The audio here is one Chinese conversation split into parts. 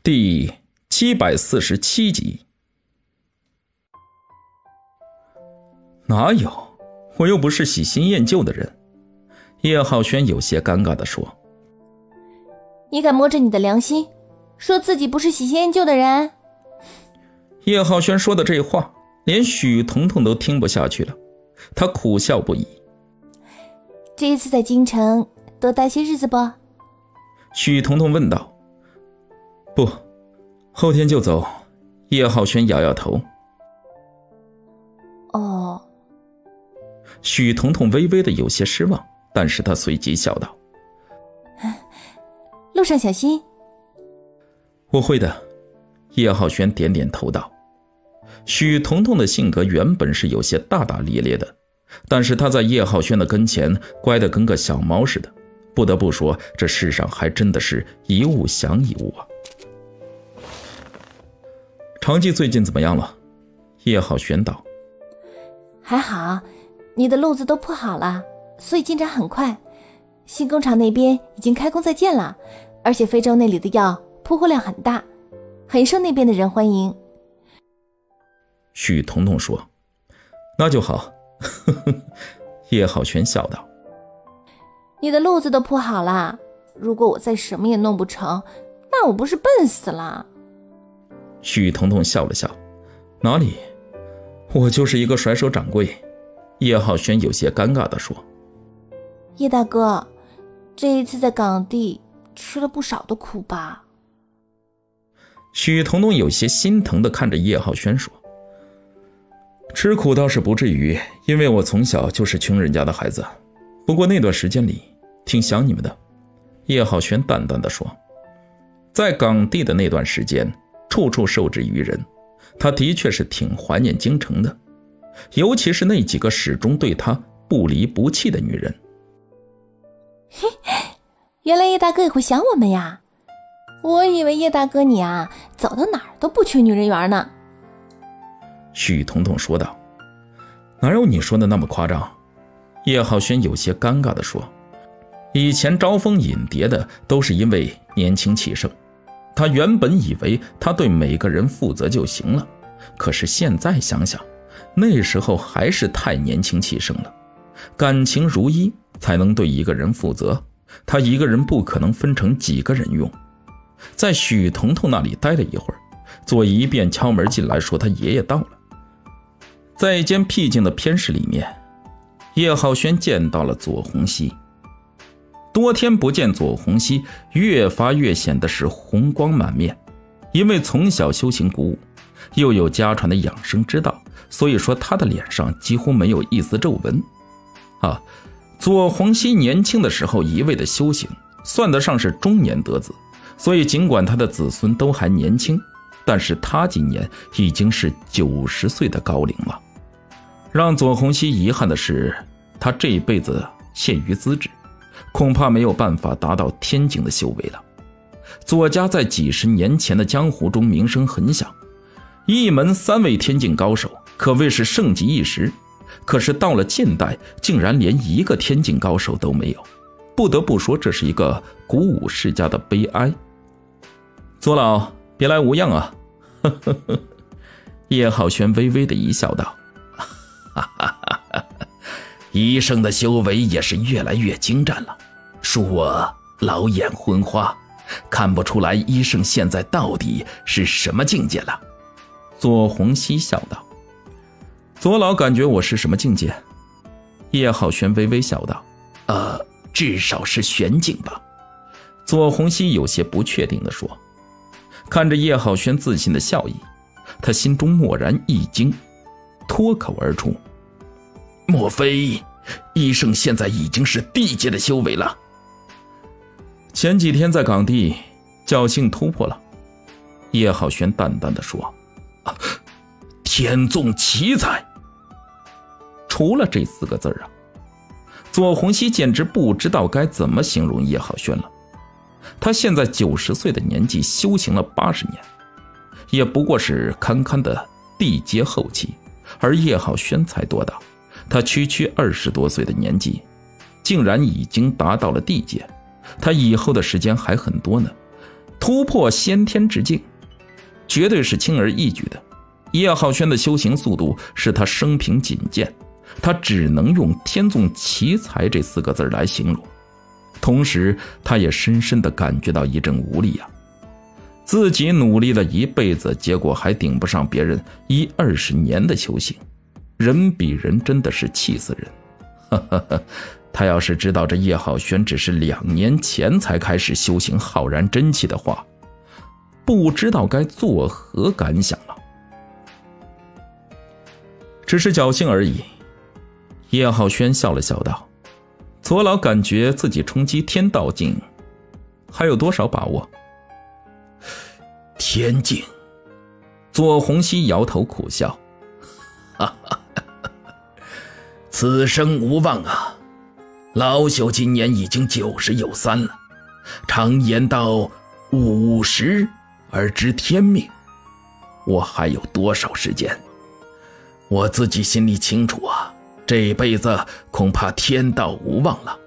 第747集。哪有，我又不是喜新厌旧的人。叶浩轩有些尴尬地说。 你敢摸着你的良心说自己不是喜新厌旧的人？ 叶浩轩说的这话连许彤彤都听不下去了，他苦笑不已。 这一次在京城多待些日子不？ 许彤彤问道。不，后天就走。叶浩轩摇摇头。 哦。 许彤彤微微的有些失望，但是他随即笑道。 路上小心。 我会的。叶浩轩点点头道。许彤彤的性格原本是有些大大咧咧的，但是她在叶浩轩的跟前乖得跟个小猫似的，不得不说这世上还真的是一物降一物啊。长记最近怎么样了？叶浩轩道。 还好，你的路子都铺好了，所以进展很快。新工厂那边已经开工在建了，而且非洲那里的药铺货量很大，很受那边的人欢迎。 许彤彤说。那就好。叶浩轩笑道。 你的路子都铺好了，如果我再什么也弄不成，那我不是笨死了？ 许彤彤笑了笑。哪里，我就是一个甩手掌柜。叶浩轩有些尴尬地说。 叶大哥，这一次在港地吃了不少的苦吧？ 许彤彤有些心疼地看着叶浩轩说。吃苦倒是不至于，因为我从小就是穷人家的孩子，不过那段时间里挺想你们的。叶浩轩淡淡地说。在港地的那段时间，处处受制于人，他的确是挺怀念京城的，尤其是那几个始终对他不离不弃的女人。 嘿，原来叶大哥也会想我们呀！我以为叶大哥你啊，走到哪儿都不缺女人缘呢。 许彤彤说道。哪有你说的那么夸张？叶浩轩有些尴尬地说。以前招蜂引蝶的都是因为年轻气盛，他原本以为他对每个人负责就行了，可是现在想想，那时候还是太年轻气盛了。感情如一才能对一个人负责，他一个人不可能分成几个人用。在许彤彤那里待了一会儿，左一便敲门进来说他爷爷到了。在一间僻静的偏室里面，叶浩轩见到了左红熙。多天不见，左红熙越发越显得是红光满面，因为从小修行鼓舞，又有家传的养生之道，所以说他的脸上几乎没有一丝皱纹。左红熙年轻的时候一味的修行，算得上是中年得子，所以尽管他的子孙都还年轻，但是他今年已经是90岁的高龄了。让左红熙遗憾的是，他这一辈子限于资质，恐怕没有办法达到天境的修为了。左家在几十年前的江湖中名声很响，一门3位天境高手，可谓是盛极一时。可是到了近代，竟然连一个天境高手都没有，不得不说这是一个鼓舞世家的悲哀。左老别来无恙啊。叶浩轩微微的一笑道。医生的修为也是越来越精湛了，恕我老眼昏花，看不出来医生现在到底是什么境界了。左红熙笑道。左老感觉我是什么境界？叶浩轩微微笑道。至少是玄境吧。左红熙有些不确定地说。看着叶浩轩自信的笑意，他心中蓦然一惊，脱口而出。莫非医生现在已经是地阶的修为了？前几天在港地侥幸突破了。叶浩轩淡淡地说。天纵奇才。除了这4个字啊，左红熙简直不知道该怎么形容叶浩轩了。他现在90岁的年纪，修行了80年，也不过是堪堪的地阶后期，而叶浩轩才多大？他区区20多岁的年纪，竟然已经达到了地阶，他以后的时间还很多呢。 突破先天之境，绝对是轻而易举的。叶浩轩的修行速度是他生平仅见，他只能用天纵奇才这4个字来形容。同时他也深深地感觉到一阵无力啊，自己努力了一辈子，结果还顶不上别人20年的修行，人比人真的是气死人。他要是知道这叶浩轩只是2年前才开始修行浩然真气的话，不知道该作何感想了。只是侥幸而已。叶浩轩笑了笑道，左老感觉自己冲击天道境还有多少把握？ 天境。 左弘熙摇头苦笑， 此生无望啊，老朽今年已经90有3了，常言道50而知天命，我还有多少时间？我自己心里清楚啊，这辈子恐怕天道无望了。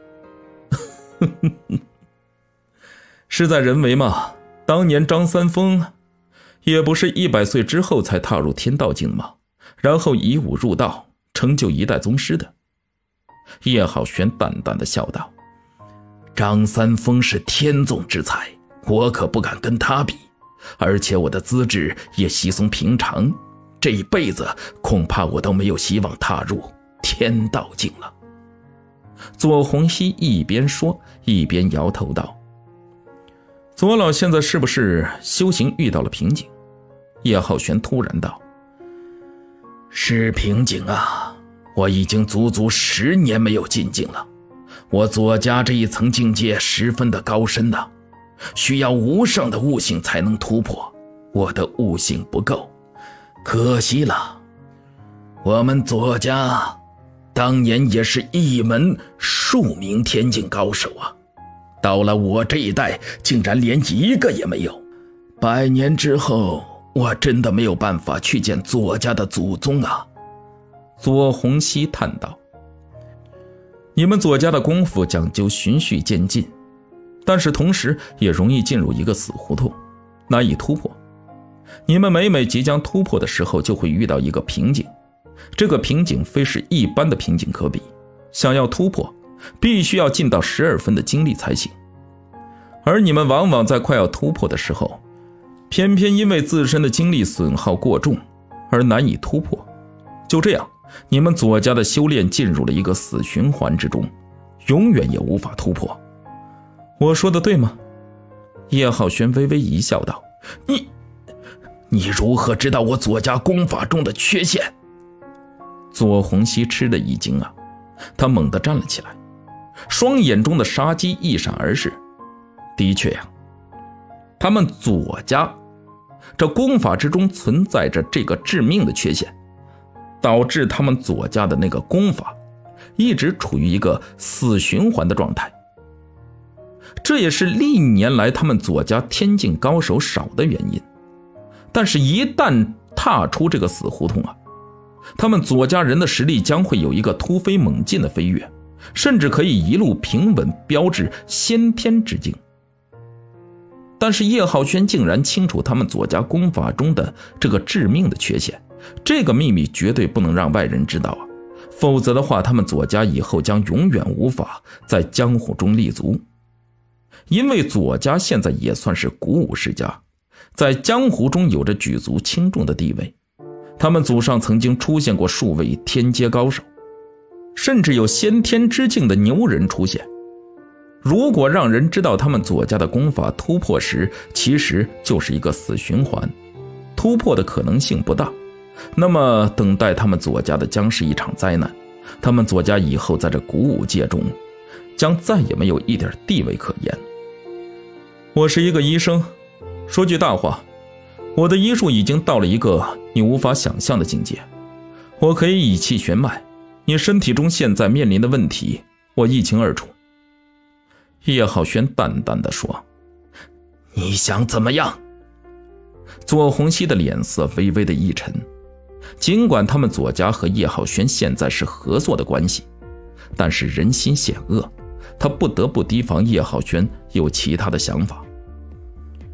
事在人为嘛，当年张三丰也不是100岁之后才踏入天道境吗？然后以武入道，成就一代宗师的。叶浩轩淡淡的笑道， 张三丰是天纵之才，我可不敢跟他比，而且我的资质也稀松平常，这一辈子恐怕我都没有希望踏入天道境了。 左弘熙一边说一边摇头道，左老现在是不是修行遇到了瓶颈？叶浩轩突然道， 是瓶颈啊，我已经足足10年没有进境了。我左家这一层境界十分的高深的，需要无上的悟性才能突破，我的悟性不够，可惜了。我们左家当年也是一门数名天境高手啊，到了我这一代竟然连1个也没有。100年之后，我真的没有办法去见左家的祖宗啊。 左弘熙叹道，你们左家的功夫讲究循序渐进，但是同时也容易进入一个死胡同，难以突破。你们每每即将突破的时候，就会遇到一个瓶颈，这个瓶颈非是一般的瓶颈可比，想要突破必须要尽到12分的精力才行。而你们往往在快要突破的时候，偏偏因为自身的精力损耗过重而难以突破。就这样，你们左家的修炼进入了一个死循环之中，永远也无法突破。我说的对吗？叶浩轩微微一笑道， 你如何知道我左家功法中的缺陷？ 左弘熙吃了一惊啊，他猛地站了起来，双眼中的杀机一闪而逝。的确呀，他们左家这功法之中存在着这个致命的缺陷，导致他们左家的那个功法一直处于一个死循环的状态。这也是历年来他们左家天境高手少的原因。但是一旦踏出这个死胡同啊，他们左家人的实力将会有一个突飞猛进的飞跃，甚至可以一路平稳飙至先天之境。但是叶浩轩竟然清楚他们左家功法中的这个致命的缺陷，这个秘密绝对不能让外人知道啊，否则的话，他们左家以后将永远无法在江湖中立足。因为左家现在也算是古武世家，在江湖中有着举足轻重的地位，他们祖上曾经出现过数位天阶高手，甚至有先天之境的牛人出现。如果让人知道他们左家的功法突破时其实就是一个死循环，突破的可能性不大，那么等待他们左家的将是一场灾难，他们左家以后在这古武界中将再也没有一点地位可言。我是一个医生，说句大话，我的医术已经到了一个你无法想象的境界，我可以以气悬脉，你身体中现在面临的问题我一清二楚。叶浩轩淡淡地说， 你想怎么样？ 左弘熙的脸色微微的一沉，尽管他们左家和叶浩轩现在是合作的关系，但是人心险恶，他不得不提防叶浩轩有其他的想法。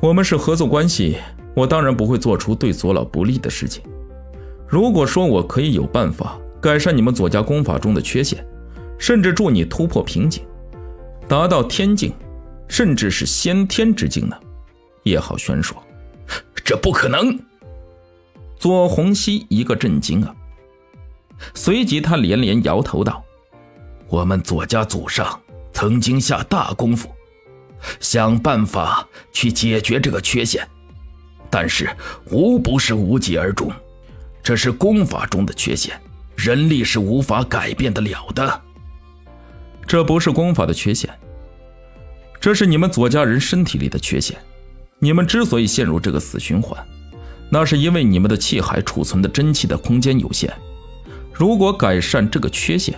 我们是合作关系，我当然不会做出对左老不利的事情。如果说我可以有办法改善你们左家功法中的缺陷，甚至助你突破瓶颈，达到天境，甚至是先天之境呢？叶浩轩说。 这不可能！ 左宏熙一个震惊啊，随即他连连摇头道： 我们左家祖上曾经下大功夫，想办法去解决这个缺陷，但是无不是无疾而终。这是功法中的缺陷，人力是无法改变得了的。 这不是功法的缺陷，这是你们左家人身体里的缺陷。你们之所以陷入这个死循环，那是因为你们的气海储存的真气的空间有限。如果改善这个缺陷，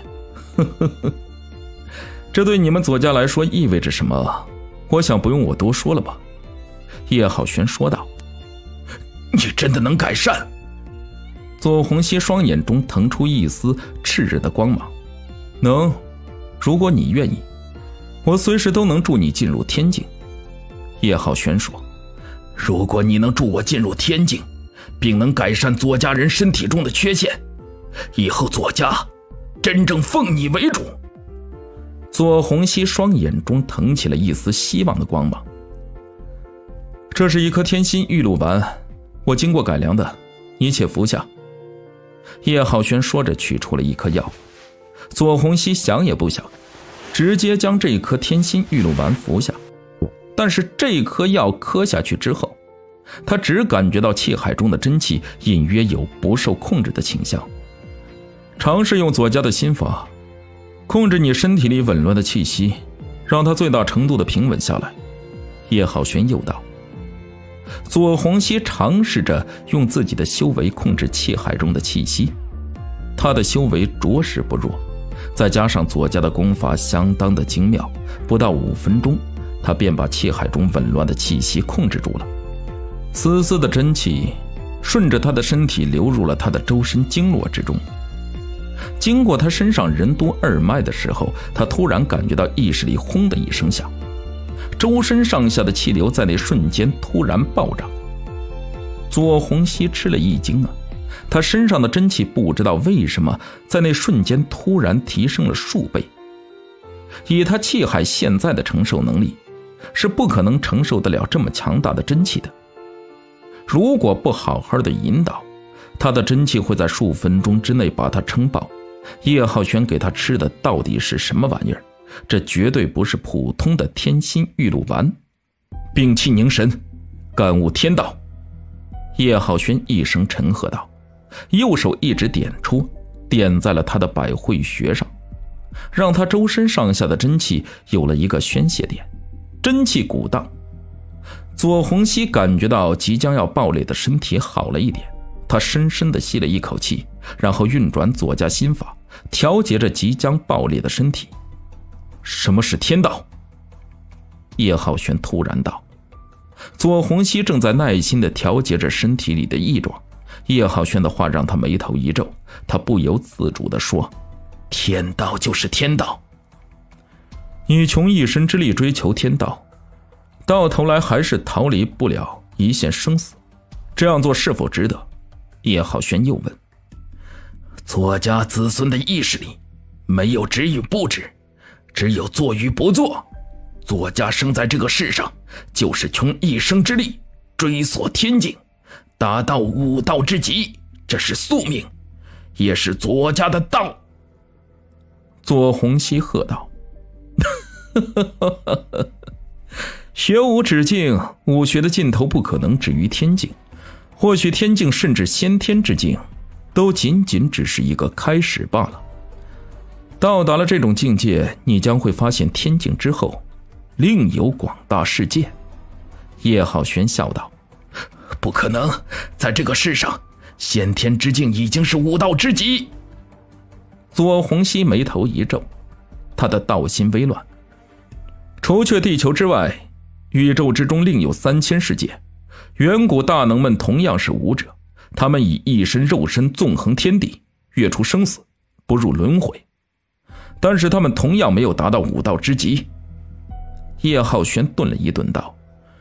这对你们左家来说意味着什么？我想不用我多说了吧。叶浩轩说道。 你真的能改善？ 左宏熙双眼中腾出一丝炽热的光芒。能，如果你愿意，我随时都能助你进入天境。叶浩轩说。 如果你能助我进入天境，并能改善左家人身体中的缺陷，以后左家真正奉你为主。 左宏熙双眼中腾起了一丝希望的光芒。这是一颗天心玉露丸，我经过改良的，你且服下。叶浩轩说着取出了一颗药。左宏熙想也不想，直接将这颗天心玉露丸服下。但是这颗药磕下去之后，他只感觉到气海中的真气隐约有不受控制的倾向。尝试用左家的心法控制你身体里紊乱的气息，让它最大程度的平稳下来。叶浩轩又道。左宏熙尝试着用自己的修为控制气海中的气息，他的修为着实不弱，再加上左家的功法相当的精妙，不到5分钟他便把气海中紊乱的气息控制住了。丝丝的真气顺着他的身体流入了他的周身经络之中。经过他身上任督二脉的时候，他突然感觉到意识里轰的一声响，周身上下的气流在那瞬间突然暴涨。左宏熙吃了一惊啊，他身上的真气不知道为什么在那瞬间突然提升了数倍。以他气海现在的承受能力，是不可能承受得了这么强大的真气的。如果不好好的引导，他的真气会在数分钟之内把他撑爆。叶浩轩给他吃的到底是什么玩意儿？这绝对不是普通的天心玉露丸。屏气凝神，感悟天道。叶浩轩一声沉喝道，右手一指点出，点在了他的百会穴上，让他周身上下的真气有了一个宣泄点，真气鼓荡。左宏熙感觉到即将要爆裂的身体好了一点，他深深地吸了一口气，然后运转左家心法，调节着即将爆裂的身体。什么是天道？叶浩轩突然道。左宏熙正在耐心地调节着身体里的异状，叶浩轩的话让他眉头一皱，他不由自主地说， 天道就是天道。 你穷一身之力追求天道，到头来还是逃离不了一线生死，这样做是否值得？叶浩轩又问。 左家子孙的意识里没有知与不知，只有做与不做。左家生在这个世上，就是穷一生之力追索天境，达到武道之极，这是宿命，也是左家的道。 左宏熙喝道。学无止境，武学的尽头不可能止于天境，或许天境甚至先天之境都仅仅只是一个开始罢了。到达了这种境界，你将会发现天境之后另有广大世界。叶浩轩笑道。 不可能，在这个世上，先天之境已经是武道之极。 左宏熙眉头一皱，他的道心微乱。除却地球之外，宇宙之中另有3000世界，远古大能们同样是武者，他们以一身肉身纵横天地，跃出生死，不入轮回，但是他们同样没有达到武道之极。叶浩轩顿了一顿道，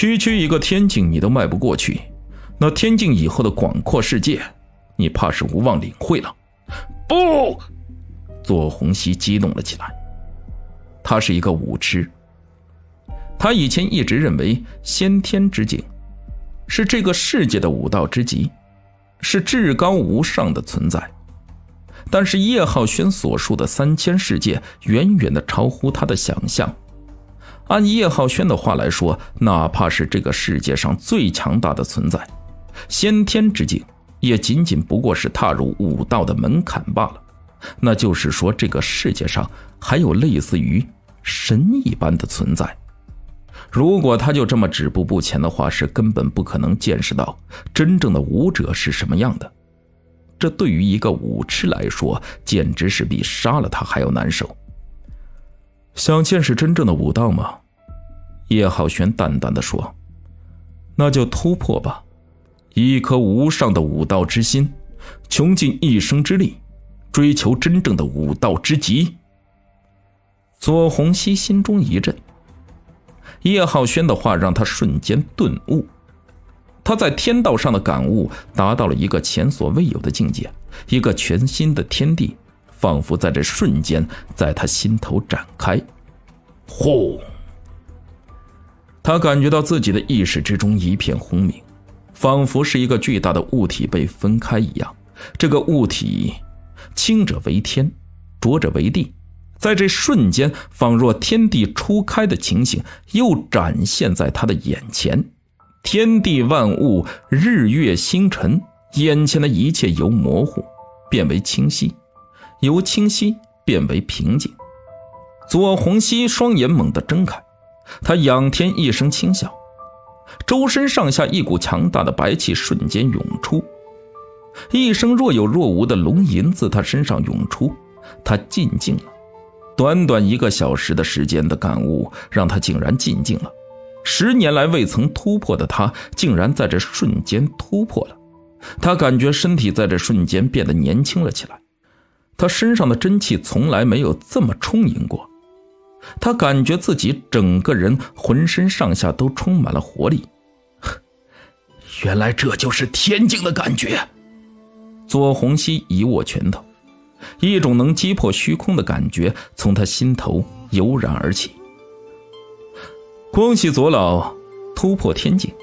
区区一个天境你都迈不过去，那天境以后的广阔世界，你怕是无望领会了。 不！ 左宏熙激动了起来。他是一个武痴，他以前一直认为先天之境是这个世界的武道之极，是至高无上的存在。但是叶浩轩所述的3000世界远远的超乎他的想象。按叶浩轩的话来说，哪怕是这个世界上最强大的存在，先天之境也仅仅不过是踏入武道的门槛罢了。那就是说，这个世界上还有类似于神一般的存在。如果他就这么止步不前的话，是根本不可能见识到真正的武者是什么样的。这对于一个武痴来说，简直是比杀了他还要难受。想见识真正的武道吗？叶浩轩淡淡地说，那就突破吧，以一颗无上的武道之心，穷尽一生之力，追求真正的武道之极。左宏熙心中一震，叶浩轩的话让他瞬间顿悟。他在天道上的感悟达到了一个前所未有的境界，一个全新的天地仿佛在这瞬间在他心头展开。 呼！ 他感觉到自己的意识之中一片轰鸣，仿佛是一个巨大的物体被分开一样。这个物体轻者为天，浊者为地，在这瞬间仿若天地初开的情形又展现在他的眼前。天地万物，日月星辰，眼前的一切由模糊变为清晰，由清晰变为平静。左宏熙双眼猛地睁开，他仰天一声轻笑，周身上下一股强大的白气瞬间涌出，一声若有若无的龙吟自他身上涌出。他进境了。短短1个小时的时间的感悟让他竟然进境了。10年来未曾突破的他竟然在这瞬间突破了。他感觉身体在这瞬间变得年轻了起来，他身上的真气从来没有这么充盈过。他感觉自己整个人浑身上下都充满了活力。 原来这就是天境的感觉。 左宏熙一握拳头，一种能击破虚空的感觉从他心头油然而起。恭喜左老突破天境。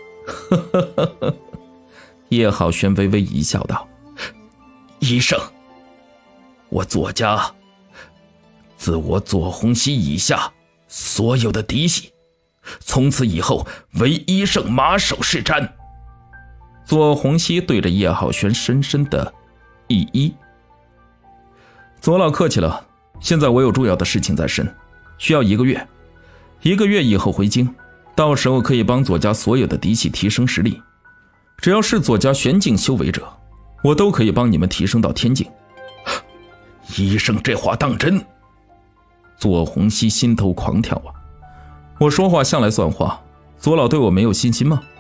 叶浩轩微微一笑道， 医生，我左家自我左宏熙以下所有的嫡系，从此以后唯医圣马首是瞻。 左宏熙对着叶浩轩深深的一揖。左老客气了，现在我有重要的事情在身，需要1个月，1个月以后回京，到时候可以帮左家所有的嫡系提升实力。只要是左家玄境修为者，我都可以帮你们提升到天境。 医生这话当真？ 左宏熙心头狂跳啊！我说话向来算话，左老对我没有信心吗？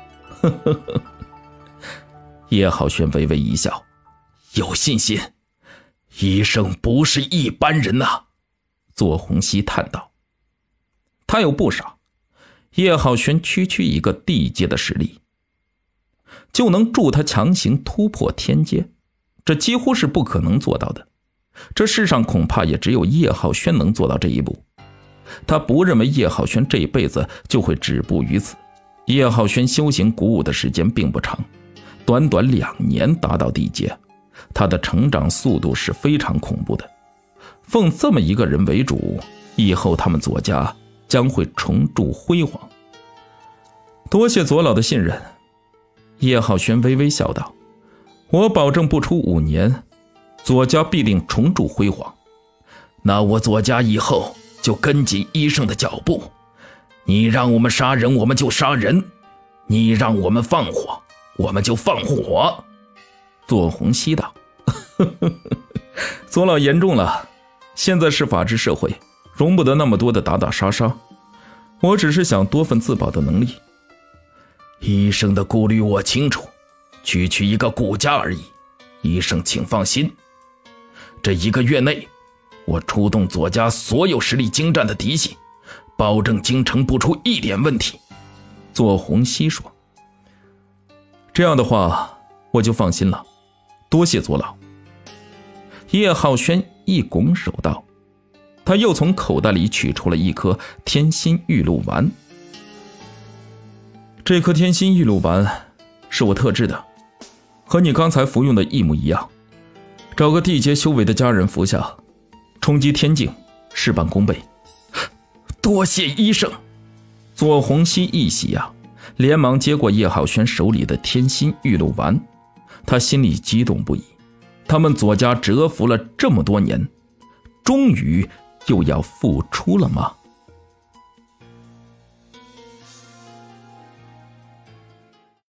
叶浩轩微微一笑， 有信心，医生不是一般人呐。 左宏熙叹道。他又不傻，叶浩轩区区一个地阶的实力，就能助他强行突破天阶，这几乎是不可能做到的。这世上恐怕也只有叶浩轩能做到这一步。他不认为叶浩轩这一辈子就会止步于此。叶浩轩修行鼓舞的时间并不长，短短2年达到地阶，他的成长速度是非常恐怖的。奉这么一个人为主，以后他们左家将会重铸辉煌。多谢左老的信任。叶浩轩微微笑道，我保证不出5年，左家必定重铸辉煌。 那我左家以后就跟紧医生的脚步，你让我们杀人我们就杀人，你让我们放火我们就放火。 左宏熙道。左老言重了，现在是法治社会，容不得那么多的打打杀杀，我只是想多份自保的能力。 医生的顾虑我清楚，区区一个顾家而已，医生请放心。这1个月内，我出动左家所有实力精湛的嫡系，保证京城不出一点问题。 左宏熙说：“这样的话，我就放心了，多谢左老。”叶浩轩一拱手道，他又从口袋里取出了一颗天心玉露丸。这颗天心玉露丸是我特制的，和你刚才服用的一模一样。找个地阶修为的家人服下，冲击天境，事半功倍。 多谢医生。 左宏熙一喜啊，连忙接过叶浩轩手里的天心玉露丸，他心里激动不已。他们左家蛰伏了这么多年，终于又要复出了吗？